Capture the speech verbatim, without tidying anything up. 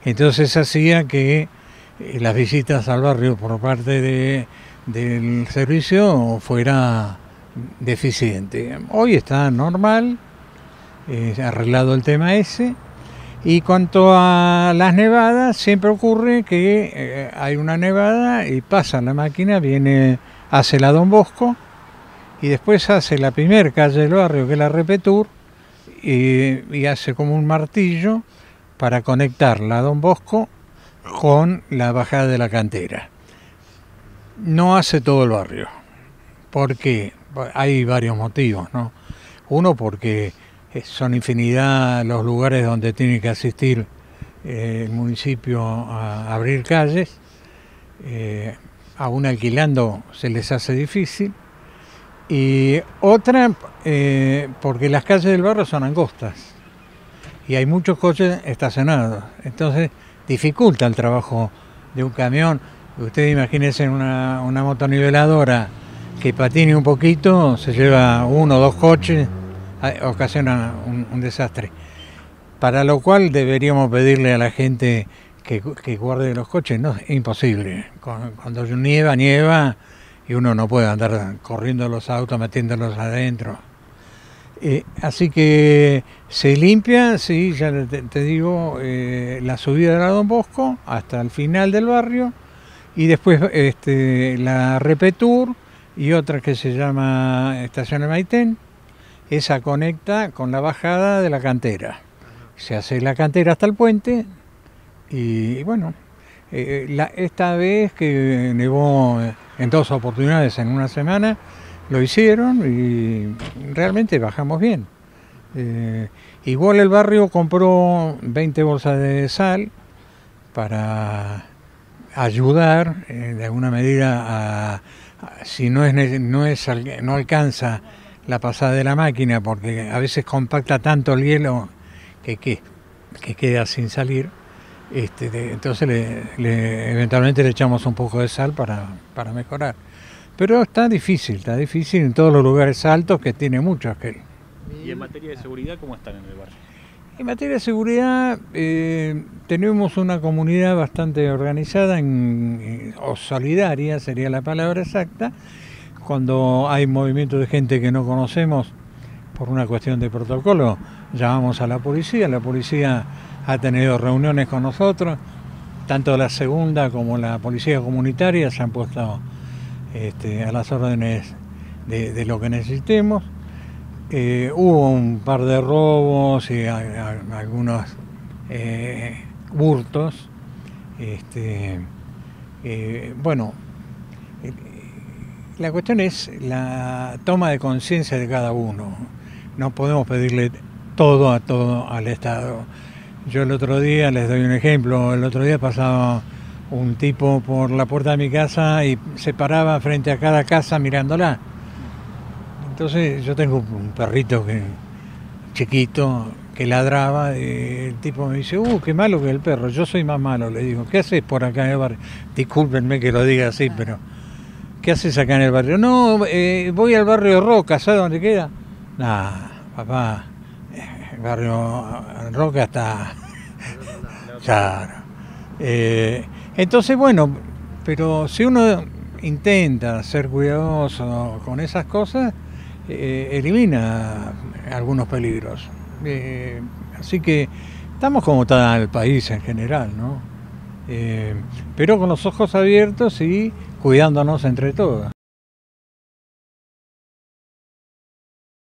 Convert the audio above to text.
Entonces hacía que eh, las visitas al barrio por parte de, del servicio fuera deficiente. Hoy está normal, eh, arreglado el tema ese. Y cuanto a las nevadas, siempre ocurre que eh, hay una nevada y pasa la máquina, viene, hace la Don Bosco y después hace la primera calle del barrio, que es la Repetur, y, y hace como un martillo para conectar la Don Bosco con la bajada de la Cantera. No hace todo el barrio. ¿Por qué? Hay varios motivos, ¿no? Uno, porque son infinidad los lugares donde tiene que asistir eh, el municipio a abrir calles. Eh, aún alquilando se les hace difícil. Y otra, eh, porque las calles del barrio son angostas y hay muchos coches estacionados. Entonces dificulta el trabajo de un camión. Ustedes imagínense una, una motoniveladora que patine un poquito, se lleva uno o dos coches, ocasiona un, un desastre. Para lo cual deberíamos pedirle a la gente que, que guarde los coches. No, es imposible. Cuando nieva, nieva y uno no puede andar corriendo los autos, metiéndolos adentro. Eh, así que se limpia, sí, ya te, te digo, eh, la subida de la Don Bosco hasta el final del barrio y después este, la Repetur y otra que se llama Estación de Maitén. Esa conecta con la bajada de la Cantera. Se hace la Cantera hasta el puente y bueno, eh, la, esta vez que nevó en dos oportunidades en una semana, lo hicieron y realmente bajamos bien. Eh, igual el barrio compró veinte bolsas de sal para ayudar eh, de alguna medida a, a si no es, no es no alcanza la pasada de la máquina, porque a veces compacta tanto el hielo que, que, que queda sin salir. Este, de, entonces le, le, eventualmente le echamos un poco de sal para, para mejorar. Pero está difícil, está difícil en todos los lugares altos, que tiene mucho aquel. ¿Y en materia de seguridad cómo están en el barrio? En materia de seguridad eh, tenemos una comunidad bastante organizada en, eh, o solidaria sería la palabra exacta. Cuando hay movimiento de gente que no conocemos por una cuestión de protocolo, llamamos a la policía. La policía ha tenido reuniones con nosotros, tanto la segunda como la policía comunitaria se han puesto este, a las órdenes de, de lo que necesitemos. Eh, hubo un par de robos y a, a, algunos eh, hurtos. Este, eh, bueno, eh, la cuestión es la toma de conciencia de cada uno. No podemos pedirle todo a todo al Estado. Yo el otro día, les doy un ejemplo, el otro día pasaba un tipo por la puerta de mi casa y se paraba frente a cada casa mirándola. Entonces yo tengo un perrito que, chiquito que ladraba y el tipo me dice, uh, qué malo que es el perro, yo soy más malo, le digo, ¿qué haces por acá en el barrio? Discúlpenme que lo diga así, pero ¿qué haces acá en el barrio? No, eh, voy al barrio de Roca, ¿sabes dónde queda? Nah, papá, el barrio Roca está... claro. Eh, entonces, bueno, pero si uno intenta ser cuidadoso con esas cosas, eh, elimina algunos peligros. Eh, así que estamos como está el país en general, ¿no? Eh, pero con los ojos abiertos y cuidándonos entre todos.